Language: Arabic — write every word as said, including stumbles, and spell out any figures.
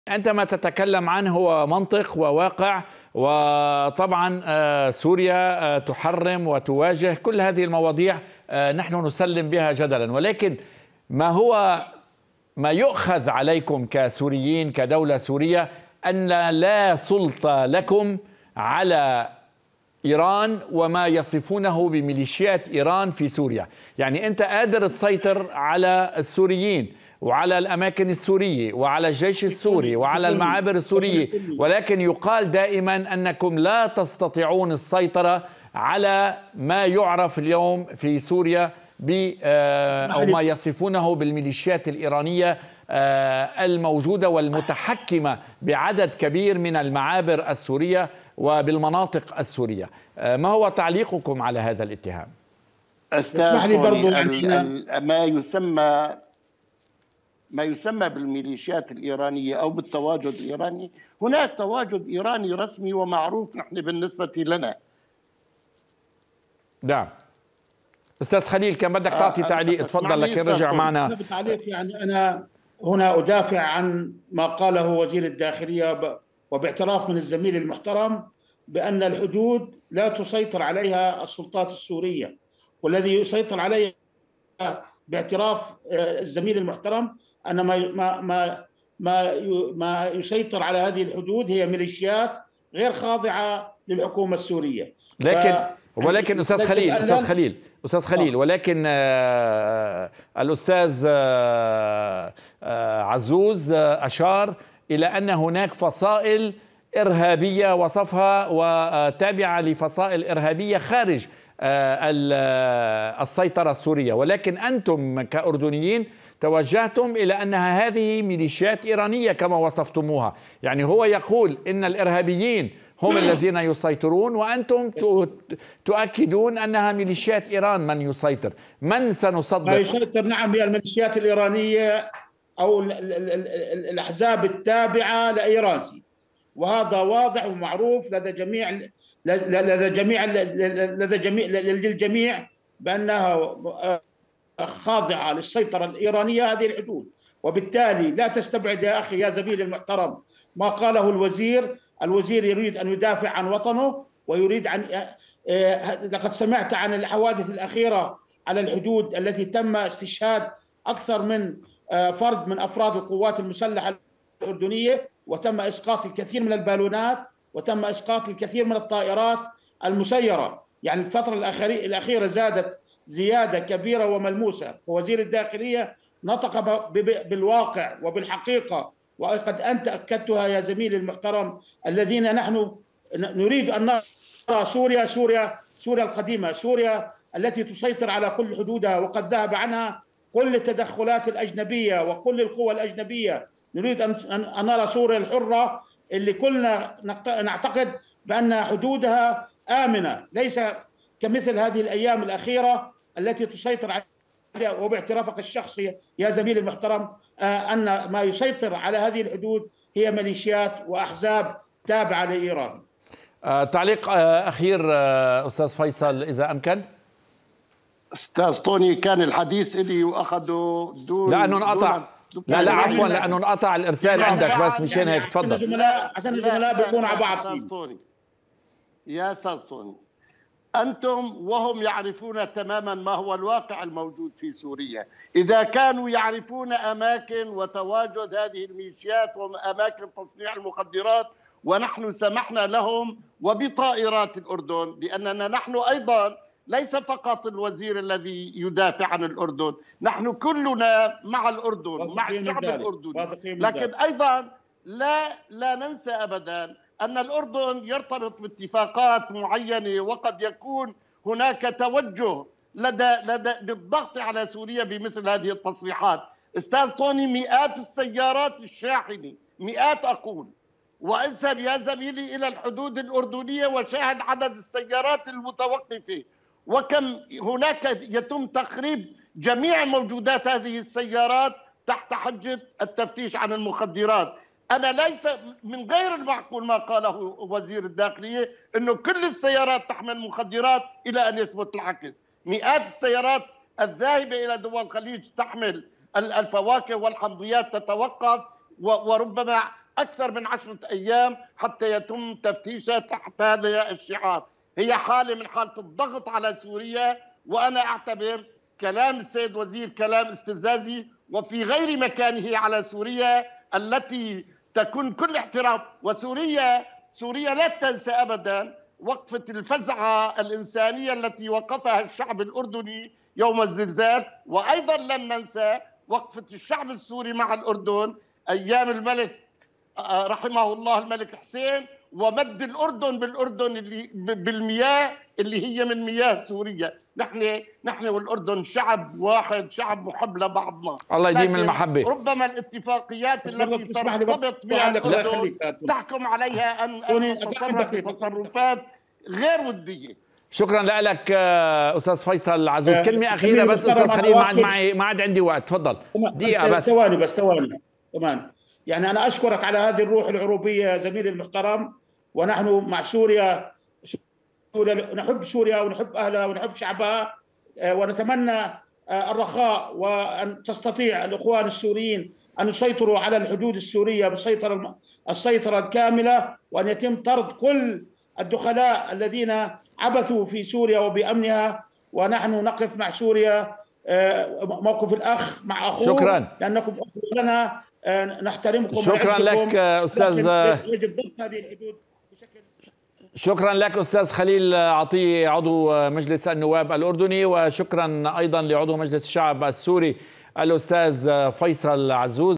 أنت ما تتكلم عنه هو منطق وواقع، وطبعا سوريا تحرم وتواجه كل هذه المواضيع نحن نسلم بها جدلا، ولكن ما هو ما يؤخذ عليكم كسوريين كدولة سورية أن لا سلطة لكم على إيران وما يصفونه بميليشيات إيران في سوريا. يعني أنت قادر تسيطر على السوريين وعلى الأماكن السورية وعلى الجيش السوري وعلى المعابر السورية، ولكن يقال دائما أنكم لا تستطيعون السيطرة على ما يعرف اليوم في سوريا ب أو ما يصفونه بالميليشيات الإيرانية الموجودة والمتحكمة بعدد كبير من المعابر السورية وبالمناطق السورية. ما هو تعليقكم على هذا الاتهام؟ اسمح لي برضو ما يسمى ما يسمى بالميليشيات الإيرانية أو بالتواجد الإيراني، هناك تواجد إيراني رسمي ومعروف نحن بالنسبة لنا. نعم أستاذ خليل، كان بدك تعطي تعليق، تفضل لكن رجع معنا. بالتعليق يعني أنا هنا أدافع عن ما قاله وزير الداخلية وباعتراف من الزميل المحترم بأن الحدود لا تسيطر عليها السلطات السورية، والذي يسيطر عليها باعتراف الزميل المحترم أن ما ما ما ما ما يسيطر على هذه الحدود هي ميليشيات غير خاضعة للحكومة السورية. لكن ولكن أستاذ خليل أستاذ خليل أستاذ خليل ولكن آه الأستاذ آه آه عزوز آه أشار إلى أن هناك فصائل إرهابية وصفها وتابعة لفصائل إرهابية خارج السيطرة السورية، ولكن أنتم كأردنيين توجهتم إلى أنها هذه ميليشيات إيرانية كما وصفتموها. يعني هو يقول إن الإرهابيين هم الذين يسيطرون وأنتم تؤكدون أنها ميليشيات إيران من يسيطر. من سنصدق؟ ما يسيطر نعم هي الميليشيات الإيرانية أو الأحزاب التابعة لإيران، وهذا واضح ومعروف لدى جميع لدى جميع لدى جميع للجميع بأنها خاضعة للسيطرة الإيرانية هذه الحدود. وبالتالي لا تستبعد يا أخي يا زميلي المحترم ما قاله الوزير. الوزير يريد أن يدافع عن وطنه ويريد عن لقد سمعت عن الحوادث الأخيرة على الحدود التي تم استشهاد أكثر من فرد من أفراد القوات المسلحة الأردنية، وتم إسقاط الكثير من البالونات، وتم إسقاط الكثير من الطائرات المسيرة. يعني الفترة الأخيرة زادت زيادة كبيرة وملموسة، ووزير الداخلية نطق بالواقع وبالحقيقة، وقد أنت أكدتها يا زميلي المحترم. الذين نحن نريد أن نرى سوريا سوريا سوريا القديمة، سوريا التي تسيطر على كل حدودها وقد ذهب عنها كل التدخلات الأجنبية وكل القوى الأجنبية. نريد أن نرى سوريا الحرة اللي كلنا نعتقد بأن حدودها آمنة، ليس كمثل هذه الأيام الأخيرة التي تسيطر عليها. وباعترافك الشخصي يا زميلي المحترم أن ما يسيطر على هذه الحدود هي ميليشيات وأحزاب تابعة لإيران. تعليق أخير أستاذ فيصل إذا أمكن. أستاذ طوني كان الحديث إلي وأخذوا دون لأنه انقطع. لا لا عفوا لأنه انقطع الإرسال عندك، بس مشان هيك تفضل. الزملاء عشان الزملاء بيكونوا على بعض. يا أستاذ طوني، أنتم وهم يعرفون تماما ما هو الواقع الموجود في سوريا. إذا كانوا يعرفون أماكن وتواجد هذه الميليشيات وأماكن تصنيع المخدرات، ونحن سمحنا لهم وبطائرات الأردن، لأننا نحن أيضا ليس فقط الوزير الذي يدافع عن الأردن، نحن كلنا مع الأردن مع الشعب الأردني. لكن أيضا لا لا ننسى أبدا أن الأردن يرتبط باتفاقات معينة، وقد يكون هناك توجه لدى لدى للضغط على سوريا بمثل هذه التصريحات. أستاذ طوني، مئات السيارات الشاحنة، مئات أقول، واذهب يا زميلي إلى الحدود الأردنية وشاهد عدد السيارات المتوقفة، وكم هناك يتم تخريب جميع موجودات هذه السيارات تحت حجة التفتيش عن المخدرات. أنا ليس من غير المعقول ما قاله وزير الداخلية أنه كل السيارات تحمل مخدرات إلى أن يثبت العكس. مئات السيارات الذاهبة إلى دول الخليج تحمل الفواكه والحمضيات تتوقف، وربما أكثر من عشرة أيام حتى يتم تفتيشها تحت هذا الشعار. هي حالة من حالة الضغط على سوريا، وأنا أعتبر كلام السيد وزير كلام استفزازي وفي غير مكانه على سوريا التي تكون كل احترام. وسوريا سوريا لا تنسى أبدا وقفة الفزعة الإنسانية التي وقفها الشعب الأردني يوم الزلزال، وأيضا لن ننسى وقفة الشعب السوري مع الأردن أيام الملك رحمه الله الملك حسين، ومد الأردن بالأردن اللي بالمياه اللي هي من مياه سوريا. نحن نحن والأردن شعب واحد، شعب محب لبعضنا. الله يديم المحبة. ربما الاتفاقيات التي ترتبط بها الأردن تحكم عليها أن تتصرف تصرفات غير ودية. شكرا لك استاذ فيصل عزوز. كلمه اخيره بس استاذ خليل، ما عاد معي ما عاد عندي وقت، تفضل دقيقه بس. ثواني بس ثواني كمان. يعني انا اشكرك على هذه الروح العروبيه يا زميلي المحترم، ونحن مع سوريا، سوريا نحب سوريا ونحب اهلها ونحب شعبها، ونتمنى الرخاء، وان تستطيع الاخوان السوريين ان يسيطروا على الحدود السوريه بالسيطره السيطره الكامله، وان يتم طرد كل الدخلاء الذين عبثوا في سوريا وبأمنها. ونحن نقف مع سوريا موقف الأخ مع أخوه. شكرا لأنكم أخوة لنا، نحترمكم. شكرا لك أستاذ. يجب ضبط هذه الحدود بشكل. شكرا لك أستاذ خليل عطية عضو مجلس النواب الأردني، وشكرا أيضا لعضو مجلس الشعب السوري الأستاذ فيصل عزوز.